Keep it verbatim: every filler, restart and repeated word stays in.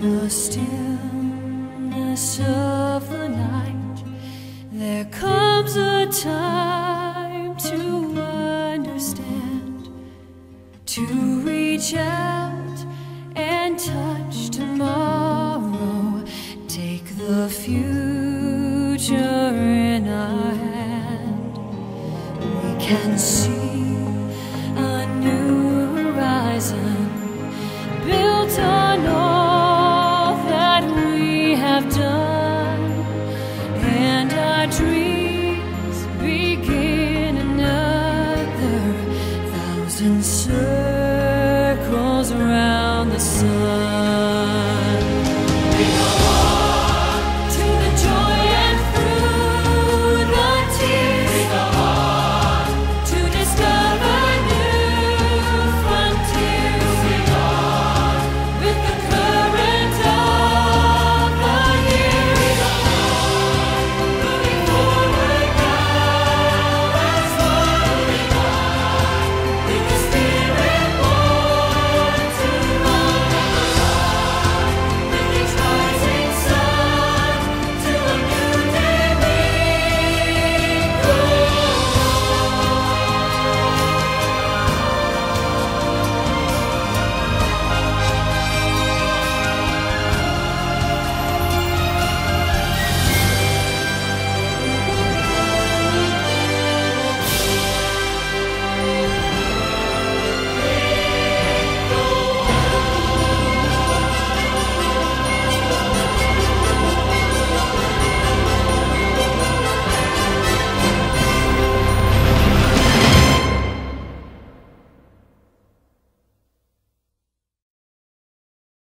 the stillness of the night, there comes a time to understand, to reach out and touch tomorrow, take the future in our hand. We can see